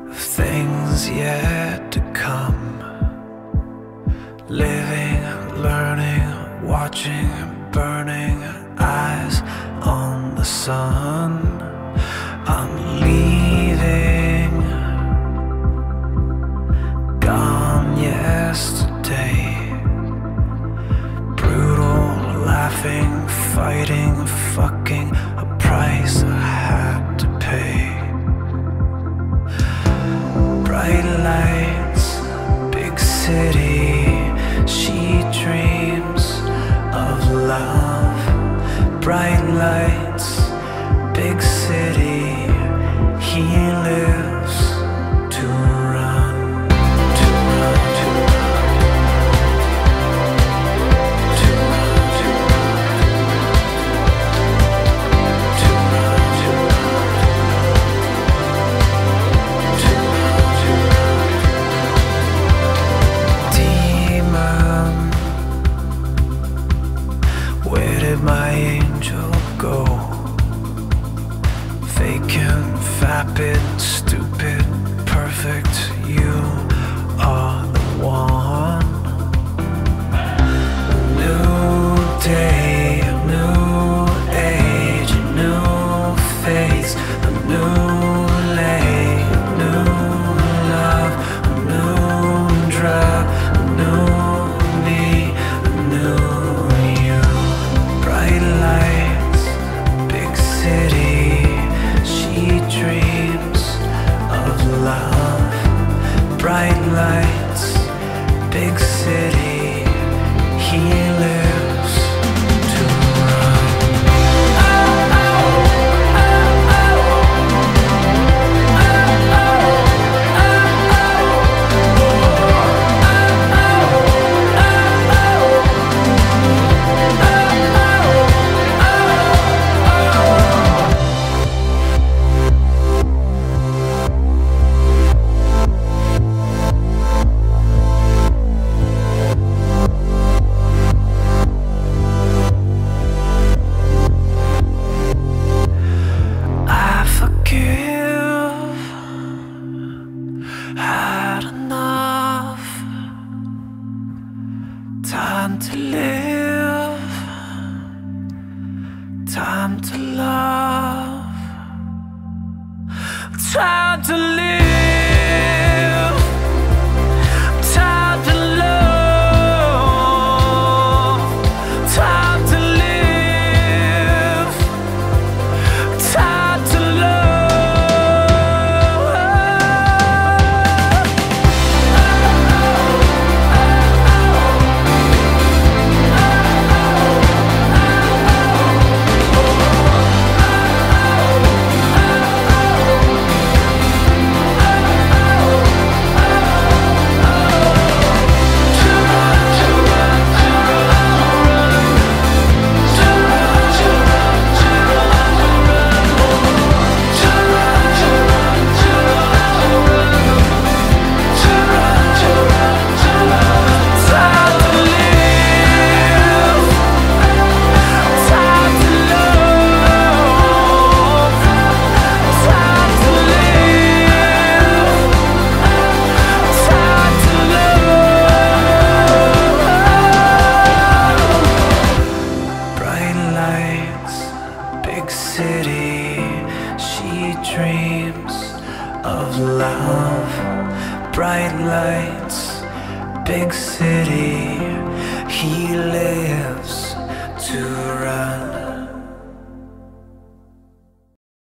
things yet to come. Living, learning, watching, burning eyes on the sun. I'm leaving, gone yesterday. Brutal, laughing, fighting, fucking, a price I had to pay. Bright lights, big city, she dreams of love. Bright lights, big city, he lives to run, to run, to run, to run, to run, to run, to run, to run. Demon, where did my angel go? Vacant, vapid, stupid, perfect, you are the one. A new day, a new age, a new face, a new lay, a new love, a new drug, a new me, a new you. Bright lights, big city, she dreams of love. Bright lights, big city, he lives to run. Had enough time to live, time to love, time to live, time to love, time to live, time to love. Big city, she dreams of love. Bright lights, big city, he lives to run.